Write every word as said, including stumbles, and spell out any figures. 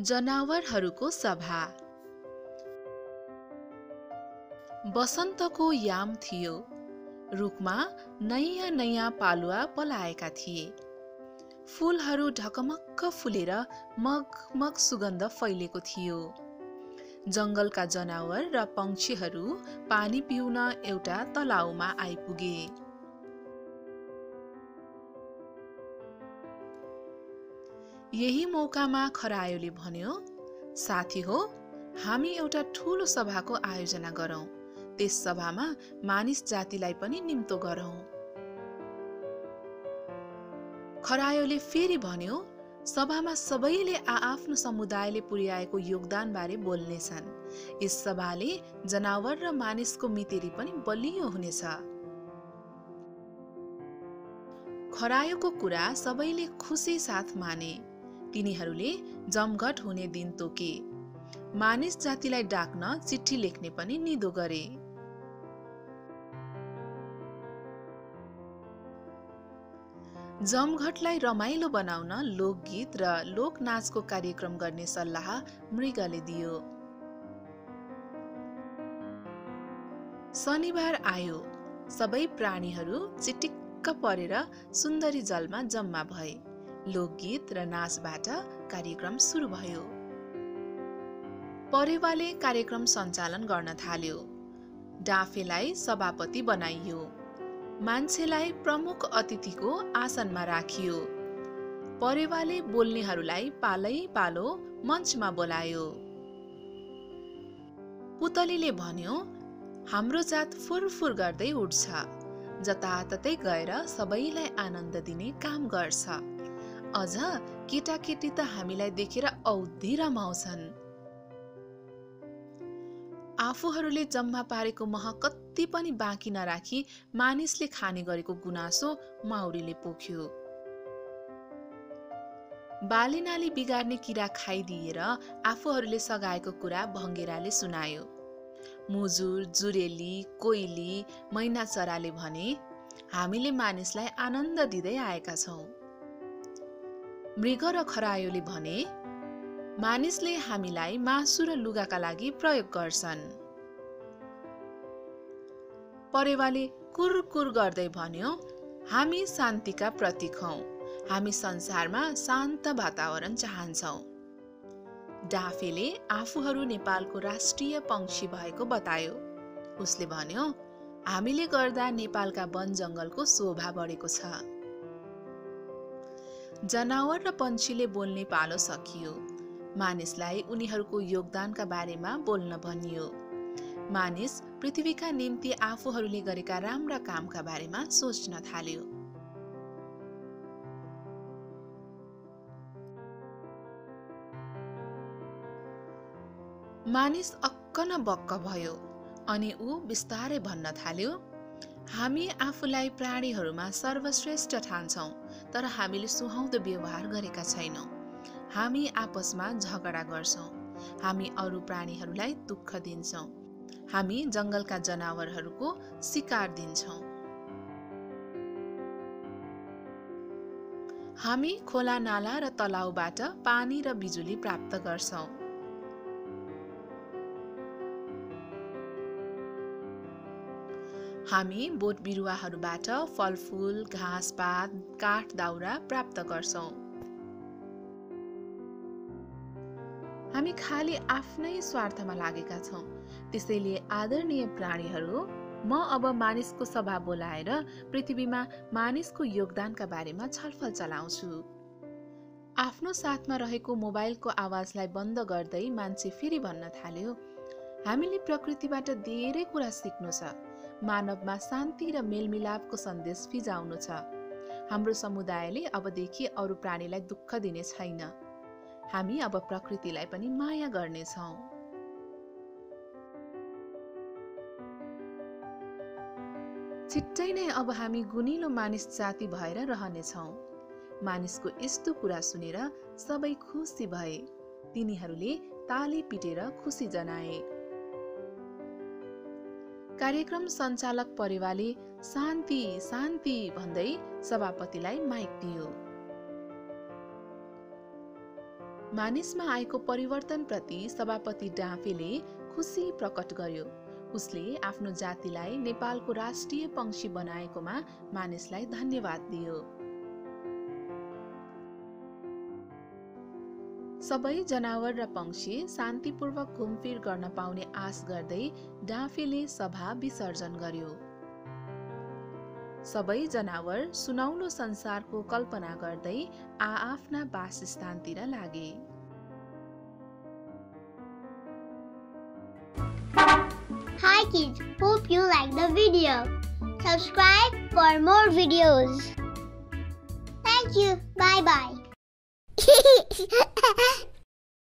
जनावरहरूको सभा। बसन्तको याम थियो। रुखमा नयाँ नयाँ पालुवा पलाएका थिए। फूलहरू ढकमक्क फुलेर मगमग सुगन्ध फैलेको थियो। जङ्गलका जनावर र पक्षीहरू पानी पिउन एउटा तलाउमा आइपुगे। यही मौकामा खरायोले भन्यो, साथी हो, हामी एउटा ठूलो सभाको आयोजना गरौँ। त्यस सभामा मानिस जातिलाई पनि निम्तो गरौँ। खरायोले फेरि भन्यो, सभामा सबैले आआफ्नो समुदायले पुर्याएको योगदान बारे बोल्नेछन्। यस सभाले जनावर र मानिसको मितेरी पनि बलियो हुनेछ। खरायोको कुरा सबैले खुसी साथ माने। तिनीहरूले जमघट हुने दिन तोके। मानिस जातिलाई डाक्न चिठी लेख्ने पनि निधो गरे। जमघटलाई रमाइलो बनाउन लोकगीत र लोकनाचको कार्यक्रम गर्ने सल्लाह मृगले दियो। शनिबार आयो। सबै प्राणीहरू चिटिक्क परेर सुन्दरी जलमा जम्मा भए। लोकगीत र नाचबाट कार्यक्रम सुरु भयो। परेवाले कार्यक्रम सञ्चालन गर्न थाल्यो। डाँफेलाई सभापति बनाइयो। मान्छेलाई प्रमुख अतिथिको आसनमा राखियो। परेवाले बोल्नेहरूलाई पालै पालो मञ्चमा बोलायो। पुतलीले भन्यो, हाम्रो जात फुरफुर गर्दै उठ्छ। जताततै गएर सबैलाई आनन्द दिने काम गर्छ। अझ केटाकेटी त हामीलाई देखेर औधी रमाउँछन्। आफूहरूले जम्मा पारेको मह कति पनि बाँकी नराखी मानिसले खाने गरेको गुनासो माउरीले पोख्यो। बालीनाली बिगार्ने किरा खाइदिएर आफूहरूले सघाएको कुरा भङ्गेराले सुनायो। मुजुर, जुरेली, कोइली, मैनाचराले भने, हामीले मानिसलाई आनन्द दिँदै आएका छौँ। मृग र खरायोले भने, मानिसले हामीलाई मासु र लुगाका लागि प्रयोग गर्छन्। परेवाले कुरकुर गर्दै भन्यो, हामी शान्तिका प्रतीक हौं। हामी संसारमा शान्त वातावरण चाहन्छौं। डाँफेले आफूहरू नेपालको राष्ट्रिय पक्षी भएको बतायो। उसले भन्यो, हामीले गर्दा नेपालका वन जङ्गलको शोभा बढेको छ। जनावर र पन्छीले बोल्ने पालो सकियो। मानिसलाई उनीहरूको योगदानका बारेमा बोल्न भनियो। मानिस पृथ्वीका निम्ति आफूहरूले गरेका राम्रा कामका बारेमा सोच्न थाल्यो। मानिस अक्क न बक्क भयो अनि ऊ बिस्तारै भन्न थाल्यो, हामी आफूलाई प्राणीहरूमा सर्वश्रेष्ठ ठान्छौं, तर हामीले सुहाउँदो व्यवहार गरेका छैनौं। हामी आपसमा झगडा गर्छौं। हामी अरू प्राणीहरूलाई दुःख दिन्छौं। हामी जङ्गलका जनावरहरूको शिकार दिन्छौं। हामी खोला नाला र तलाउबाट पानी र बिजुली प्राप्त गर्छौं। हामी बोट बिरुवाहरूबाट फलफूल, घाँसपात, काठ दाउरा प्राप्त गर्छौं। हामी खाली आफ्नै स्वार्थमा लागेका छौं। त्यसैले आदरणीय प्राणीहरू, म अब मानिसको सभा बोलाएर पृथ्वीमा मानिसको योगदानका बारेमा छलफल चलाउँछु। आफ्नो साथमा रहेको मोबाइलको आवाजलाई बन्द गर्दै मान्छे फेरि भन्न थाल्यो, हामीले प्रकृतिबाट धेरै कुरा सिक्नु छ। मानवमा शान्ति र मेलमिलापको सन्देश फिजाउनु छ। हाम्रो समुदायले अबदेखि अरू प्राणीलाई दुःख दिने छैन। हामी अब प्रकृतिलाई पनि माया गर्नेछौँ। छिट्टै नै अब हामी गुनिलो मानिस जाति भएर रहनेछौँ। मानिसको यस्तो कुरा सुनेर सबै खुसी भए। तिनीहरूले ताली पिटेर खुसी जनाए। कार्यक्रम सञ्चालक परेवाले शान्ति शान्ति भन्दै सभापतिलाई माइक दियो। मानिसमा आएको परिवर्तनप्रति सभापति डाँफेले खुसी प्रकट गर्यो। उसले आफ्नो जातिलाई नेपालको राष्ट्रिय पंक्षी बनाएकोमा मानिसलाई धन्यवाद दियो। सबै जनावर र पंक्षी शान्तिपूर्वक घुमफिर गर्न पाउने आश गर्दै डाँफेले सभा विसर्जन गर्यो। सबै जनावर सुनौलो संसारको कल्पना गर्दै आआफ्ना वासस्थानतिर लागे। Hi kids, hope you like the video. Subscribe for more videos. Thank you. Bye bye.